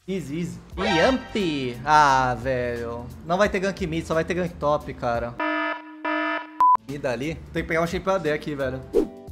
Easy, easy. Yampi. Ah, velho. Não vai ter gank mid, só vai ter gank top, cara. Mid ali. Tem que pegar um shape AD aqui, velho.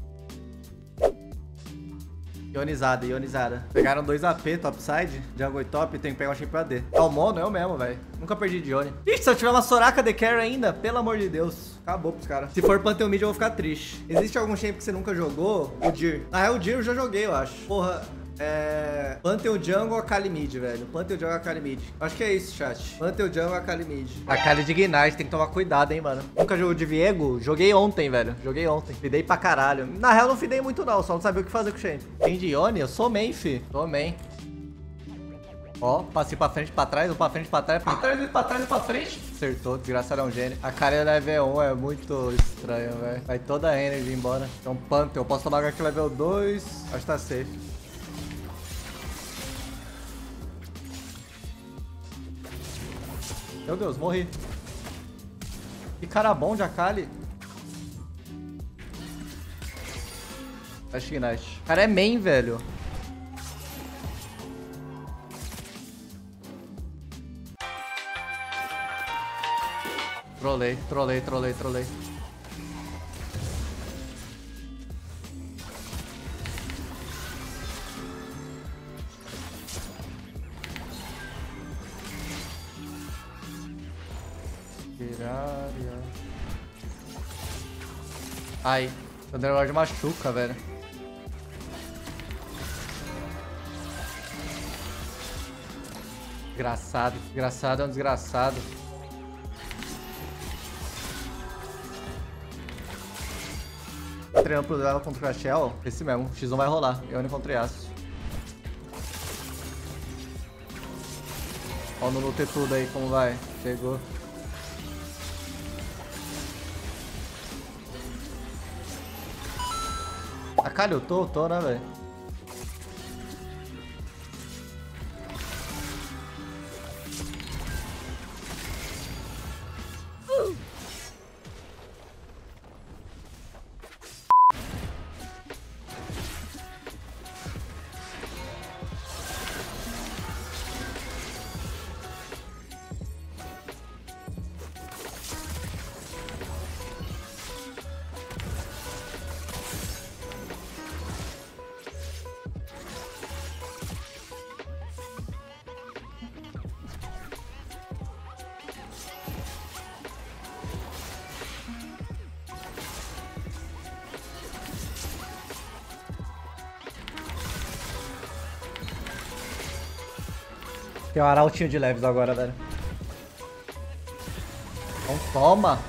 Ionizada, ionizada. Pegaram 2 AP topside, jungle e top, tem que pegar um shape AD. É o mono, eu mesmo, velho. Nunca perdi de Ione. Ixi, se eu tiver uma Soraka de carry ainda, pelo amor de Deus. Acabou pros caras. Se for Pantheon mid, eu vou ficar triste. Existe algum shape que você nunca jogou? O Dir. Na real, o Dir eu já joguei, eu acho. Porra, Pantheon jungle, Akali mid, velho. Pantheon jungle, Akali mid. Acho que é isso, chat. Pantheon jungle, Akali mid. Akali de Ignite, tem que tomar cuidado, hein, mano. Nunca jogou de Viego? Joguei ontem, velho. Joguei ontem. Fidei pra caralho. Na real, não fidei muito, não. Só não sabia o que fazer com o shape. Tem de Ione? Eu sou main, fi. Sou main. Ó, passei pra frente, pra trás, ou pra frente, pra trás, pra trás e pra frente. Acertou, desgraçado é um gênio. A cara é level 1, é muito estranho, velho. Vai toda a energy embora. Então, Pantheon, eu posso tomar aqui level 2. Acho que tá safe. Meu Deus, morri. Que cara bom de Akali. Acho que nice. O cara é main, velho. Trolei, trolei, trolei, trolei. Ai, o Underlord machuca, velho. Desgraçado, desgraçado é um desgraçado. Tá treinando pro duelo contra o Crashel? Esse mesmo, X1 vai rolar. Ione contra Yasuo. Ó no lute tudo aí, como vai. Chegou. Akali, eu tô, né, velho? Tem um arautinho de leves agora, velho. Então toma.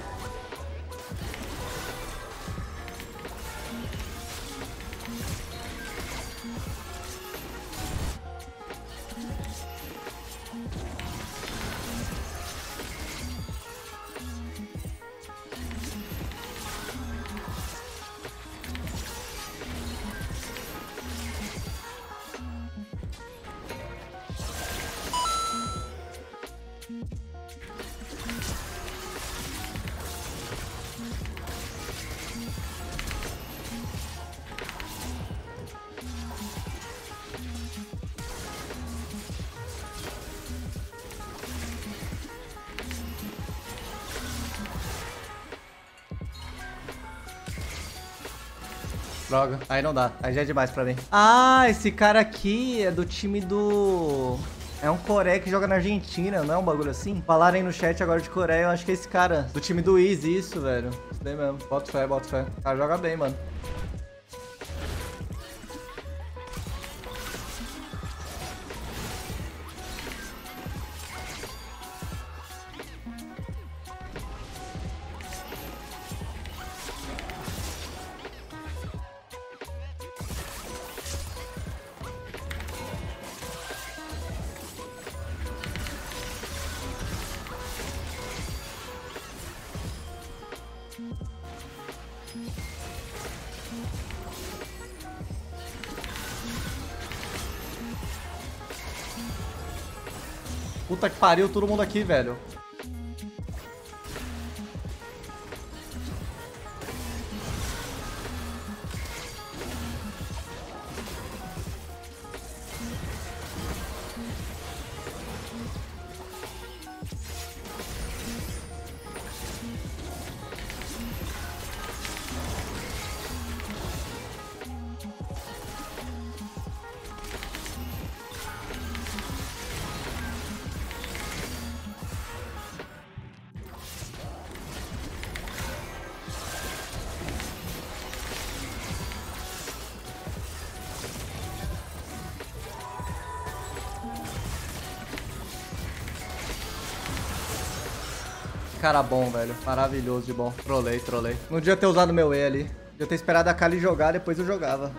Droga, aí não dá, aí já é demais pra mim. Ah, esse cara aqui é do time do... É um Coreia que joga na Argentina, não é um bagulho assim? Falaram aí no chat agora de Coreia, eu acho que é esse cara. Do time do Easy, isso, velho. Isso daí mesmo. Bota fé, bota fé. O cara joga bem, mano. Puta que pariu, todo mundo aqui, velho. Cara bom, velho. Maravilhoso de bom. Trolei, trolei. Não devia ter usado meu E ali. Devia ter esperado a Kali jogar, depois eu jogava.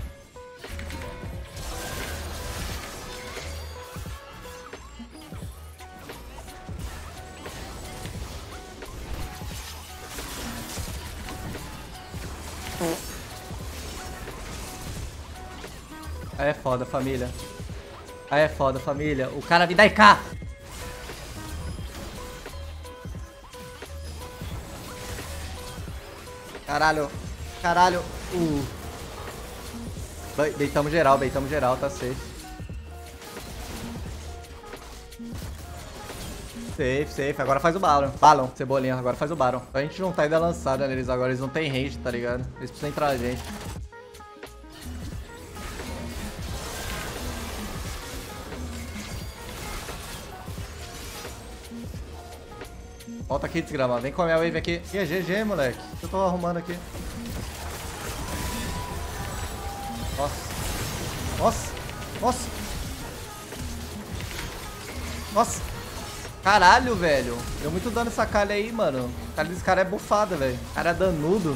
Aí é foda, família. Aí é foda, família. O cara me dá IK. Caralho. Caralho. Beitamos geral, tá safe. Safe. Agora faz o Baron. Cebolinha, agora faz o Baron. A gente não tá ainda lançado neles agora, eles não tem range, tá ligado? Eles precisam entrar a gente. Volta aqui, desgrama. Vem comer a wave aqui. E é GG, moleque. O que eu tô arrumando aqui? Nossa. Caralho, velho. Deu muito dano essa calha aí, mano. A calha desse cara é bufada, velho. O cara é danudo.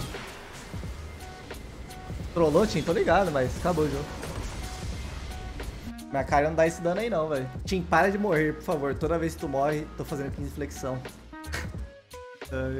Trollou, Tim? Tô ligado, mas acabou o jogo. Minha cara não dá esse dano aí não, velho. Tim, para de morrer, por favor. Toda vez que tu morre, tô fazendo 15 de flexão. Ai,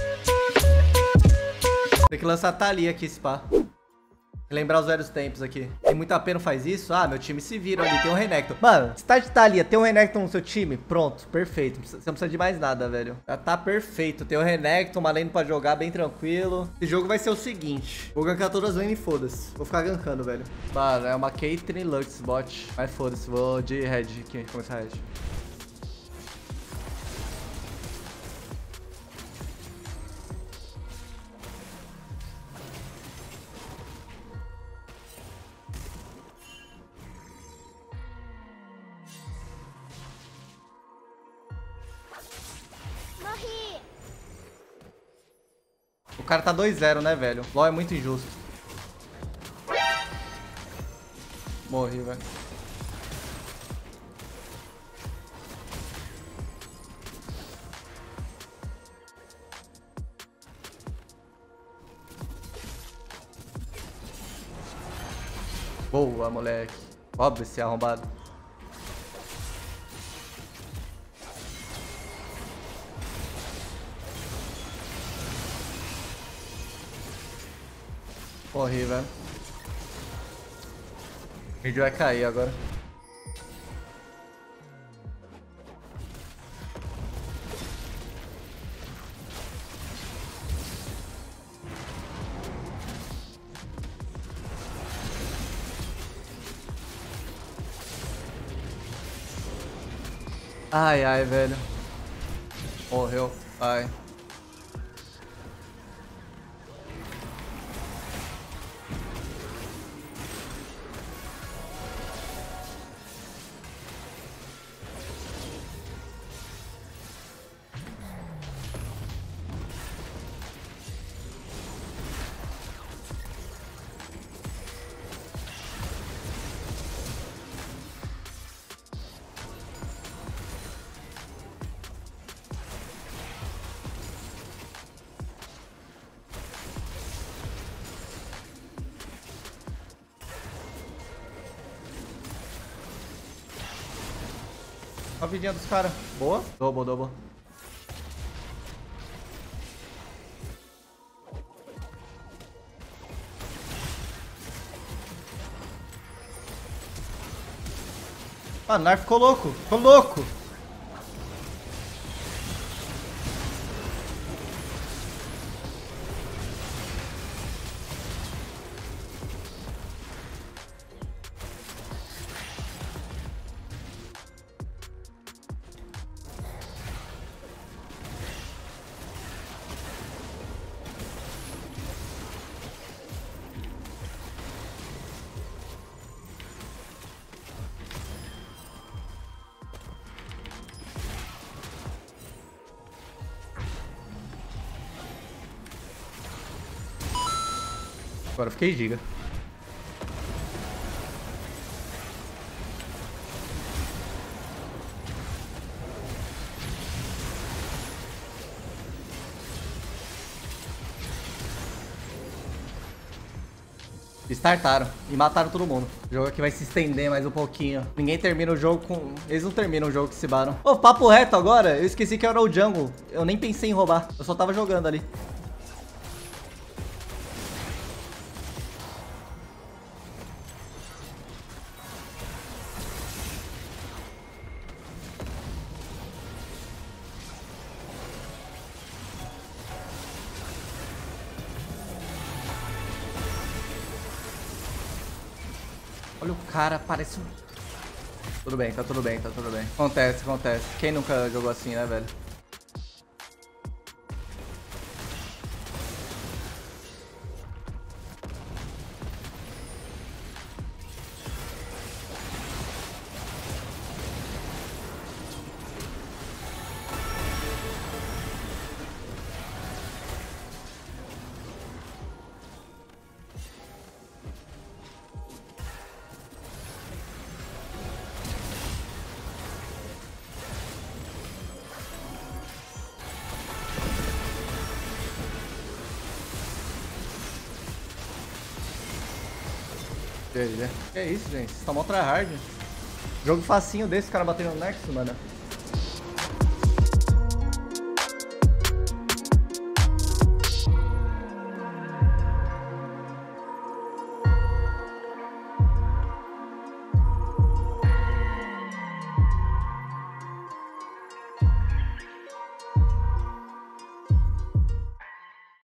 tem que lançar a Thalia aqui, spa. Lembrar os velhos tempos aqui. Tem muita pena faz isso? Ah, meu time se vira ali, tem um Renekton. Mano, se tá de Thalia, tem um Renekton no seu time? Pronto, perfeito. Você não precisa de mais nada, velho. Já tá perfeito. Tem um Renekton, uma lane pra jogar bem tranquilo. Esse jogo vai ser o seguinte. Vou gankar todas as lanes e foda-se. Vou ficar gankando, velho. Mano, é uma Caitlyn Lux bot. Mas foda-se, vou de red aqui, começar red. O cara tá 2-0, né, velho? LoL é muito injusto. Morri, velho. Boa, moleque. Óbvio esse arrombado. Morri, velho. O vídeo vai cair agora. Ai, ai, velho. Morreu. Ai. Olha a vidinha dos caras. Boa. Double. Ah, o Narf ficou louco. Ficou louco. Agora eu fiquei giga. Startaram e mataram todo mundo. O jogo aqui vai se estender mais um pouquinho. Ninguém termina o jogo com... Eles não terminam o jogo com esse Baron. Ô, papo reto agora. Eu esqueci que era o jungle. Eu nem pensei em roubar. Eu só tava jogando ali. Olha o cara, parece um... Tudo bem, tá tudo bem, tá tudo bem. Acontece, acontece. Quem nunca jogou assim, né, velho? Que isso, gente? Vocês estão mó tryhard. Jogo facinho desse, cara batendo no Nexus, mano.